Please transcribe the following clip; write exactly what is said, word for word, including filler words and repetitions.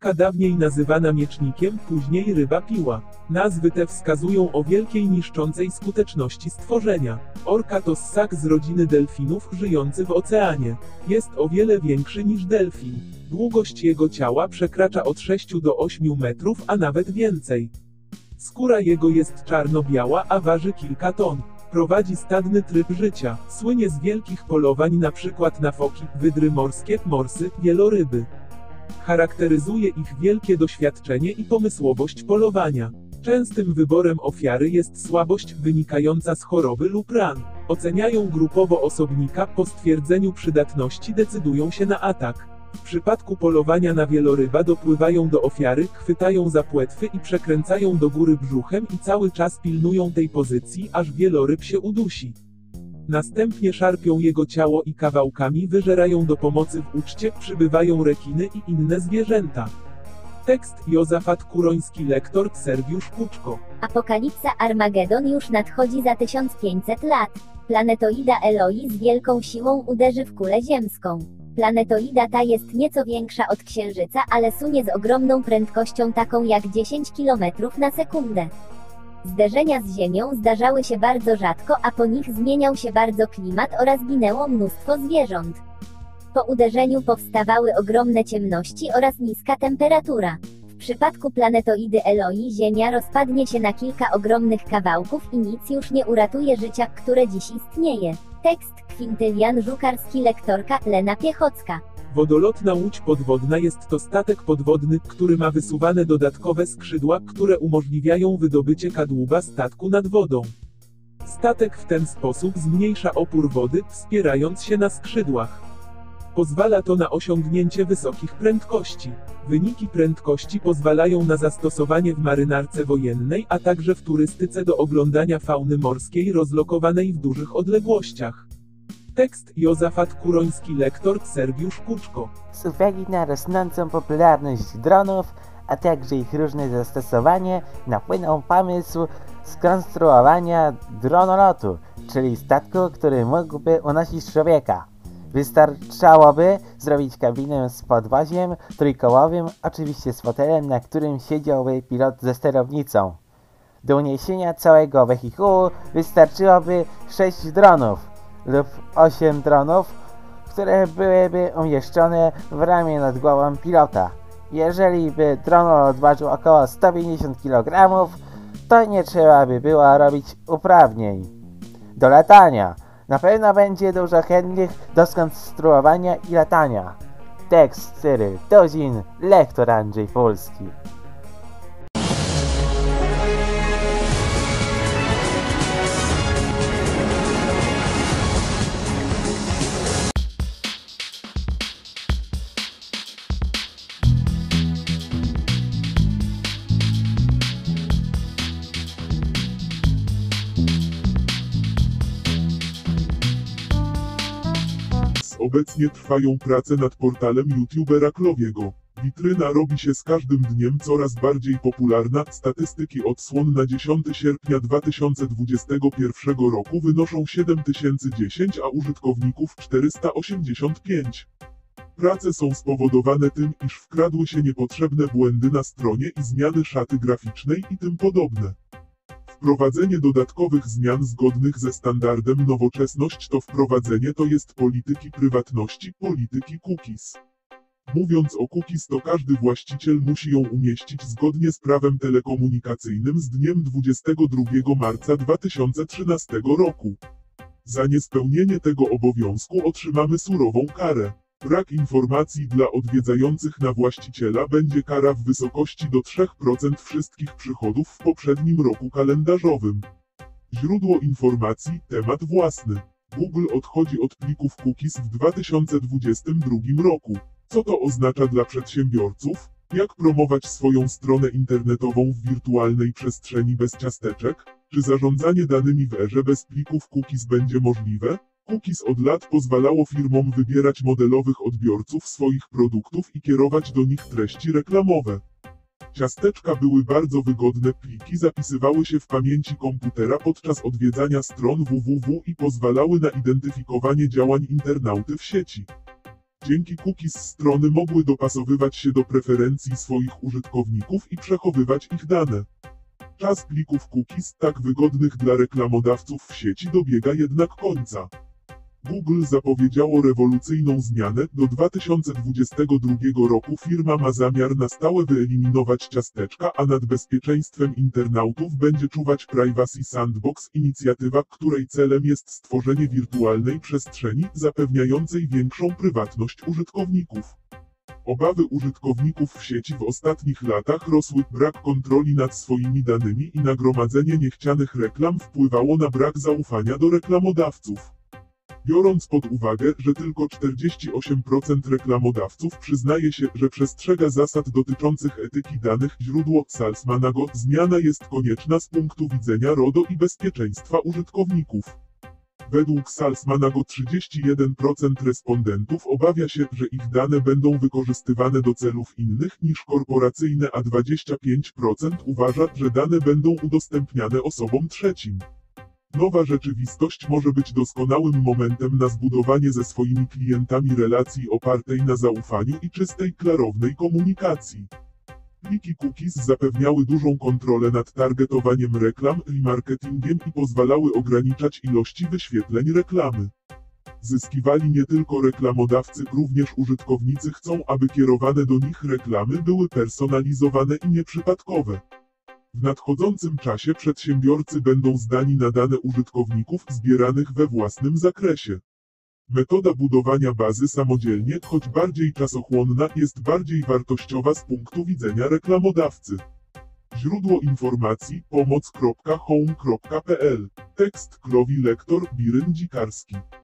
Orka dawniej nazywana miecznikiem, później ryba piła. Nazwy te wskazują o wielkiej niszczącej skuteczności stworzenia. Orka to ssak z rodziny delfinów żyjący w oceanie. Jest o wiele większy niż delfin. Długość jego ciała przekracza od sześciu do ośmiu metrów, a nawet więcej. Skóra jego jest czarno-biała, a waży kilka ton. Prowadzi stadny tryb życia. Słynie z wielkich polowań np. na foki, wydry morskie, morsy, wieloryby. Charakteryzuje ich wielkie doświadczenie i pomysłowość polowania. Częstym wyborem ofiary jest słabość wynikająca z choroby lub ran. Oceniają grupowo osobnika, po stwierdzeniu przydatności decydują się na atak. W przypadku polowania na wieloryba dopływają do ofiary, chwytają za płetwy i przekręcają do góry brzuchem i cały czas pilnują tej pozycji, aż wieloryb się udusi. Następnie szarpią jego ciało i kawałkami wyżerają do pomocy w uczcie, przybywają rekiny i inne zwierzęta. Tekst Jozafat Kuroński, lektor Sergiusz Kuczko. Apokalipsa Armagedon już nadchodzi za tysiąc pięćset lat. Planetoida Eloi z wielką siłą uderzy w kulę ziemską. Planetoida ta jest nieco większa od Księżyca, ale sunie z ogromną prędkością taką jak dziesięć kilometrów na sekundę. Zderzenia z Ziemią zdarzały się bardzo rzadko, a po nich zmieniał się bardzo klimat oraz ginęło mnóstwo zwierząt. Po uderzeniu powstawały ogromne ciemności oraz niska temperatura. W przypadku planetoidy Eloi Ziemia rozpadnie się na kilka ogromnych kawałków i nic już nie uratuje życia, które dziś istnieje. Tekst Kwintylian Żukarski, lektorka Lena Piechocka. Wodolotna łódź podwodna jest to statek podwodny, który ma wysuwane dodatkowe skrzydła, które umożliwiają wydobycie kadłuba statku nad wodą. Statek w ten sposób zmniejsza opór wody, wspierając się na skrzydłach. Pozwala to na osiągnięcie wysokich prędkości. Wyniki prędkości pozwalają na zastosowanie w marynarce wojennej, a także w turystyce do oglądania fauny morskiej rozlokowanej w dużych odległościach. Tekst Jozafat Kuroński, lektor Sergiusz Kuczko. Z uwagi na rosnącą popularność dronów, a także ich różne zastosowanie, napłynął pomysł skonstruowania dronolotu, czyli statku, który mógłby unosić człowieka. Wystarczałoby zrobić kabinę z podwoziem trójkołowym, oczywiście z fotelem, na którym siedziałby pilot ze sterownicą. Do uniesienia całego wehikułu wystarczyłoby sześć dronów lub osiem dronów, które byłyby umieszczone w ramie nad głową pilota. Jeżeli by dronolot ważył około sto pięćdziesiąt kilogramów, to nie trzeba by było robić uprawnień do latania. Na pewno będzie dużo chętnych do skonstruowania i latania. Tekst Cyryl Tuzin, lektor Andrzej Polski. Obecnie trwają prace nad portalem youtubera Klowiego. Witryna robi się z każdym dniem coraz bardziej popularna. Statystyki odsłon na dziesiątego sierpnia dwa tysiące dwudziestego pierwszego roku wynoszą siedem tysięcy dziesięć, a użytkowników czterysta osiemdziesiąt pięć. Prace są spowodowane tym, iż wkradły się niepotrzebne błędy na stronie i zmiany szaty graficznej i tym podobne. Wprowadzenie dodatkowych zmian zgodnych ze standardem nowoczesność to wprowadzenie to jest polityki prywatności, polityki cookies. Mówiąc o cookies, to każdy właściciel musi ją umieścić zgodnie z prawem telekomunikacyjnym z dniem dwudziestego drugiego marca dwa tysiące trzynastego roku. Za niespełnienie tego obowiązku otrzymamy surową karę. Brak informacji dla odwiedzających na właściciela będzie kara w wysokości do trzech procent wszystkich przychodów w poprzednim roku kalendarzowym. Źródło informacji, temat własny. Google odchodzi od plików cookies w dwa tysiące dwudziestym drugim roku. Co to oznacza dla przedsiębiorców? Jak promować swoją stronę internetową w wirtualnej przestrzeni bez ciasteczek? Czy zarządzanie danymi w erze bez plików cookies będzie możliwe? Cookies od lat pozwalało firmom wybierać modelowych odbiorców swoich produktów i kierować do nich treści reklamowe. Ciasteczka były bardzo wygodne, pliki zapisywały się w pamięci komputera podczas odwiedzania stron www i pozwalały na identyfikowanie działań internauty w sieci. Dzięki cookies strony mogły dopasowywać się do preferencji swoich użytkowników i przechowywać ich dane. Czas plików cookies, tak wygodnych dla reklamodawców w sieci, dobiega jednak końca. Google zapowiedziało rewolucyjną zmianę. Do dwa tysiące dwudziestego drugiego roku firma ma zamiar na stałe wyeliminować ciasteczka, a nad bezpieczeństwem internautów będzie czuwać Privacy Sandbox, inicjatywa, której celem jest stworzenie wirtualnej przestrzeni zapewniającej większą prywatność użytkowników. Obawy użytkowników w sieci w ostatnich latach rosły. Brak kontroli nad swoimi danymi i nagromadzenie niechcianych reklam wpływało na brak zaufania do reklamodawców. Biorąc pod uwagę, że tylko czterdzieści osiem procent reklamodawców przyznaje się, że przestrzega zasad dotyczących etyki danych, źródło Salesmanago, zmiana jest konieczna z punktu widzenia RODO i bezpieczeństwa użytkowników. Według Salesmanago trzydzieści jeden procent respondentów obawia się, że ich dane będą wykorzystywane do celów innych niż korporacyjne, a dwadzieścia pięć procent uważa, że dane będą udostępniane osobom trzecim. Nowa rzeczywistość może być doskonałym momentem na zbudowanie ze swoimi klientami relacji opartej na zaufaniu i czystej, klarownej komunikacji. Pliki cookies zapewniały dużą kontrolę nad targetowaniem reklam, remarketingiem i pozwalały ograniczać ilości wyświetleń reklamy. Zyskiwali nie tylko reklamodawcy, również użytkownicy chcą, aby kierowane do nich reklamy były personalizowane i nieprzypadkowe. W nadchodzącym czasie przedsiębiorcy będą zdani na dane użytkowników zbieranych we własnym zakresie. Metoda budowania bazy samodzielnie, choć bardziej czasochłonna, jest bardziej wartościowa z punktu widzenia reklamodawcy. Źródło informacji: pomoc kropka home kropka p l. Tekst: Klowi lektor, Biryn Dzikarski.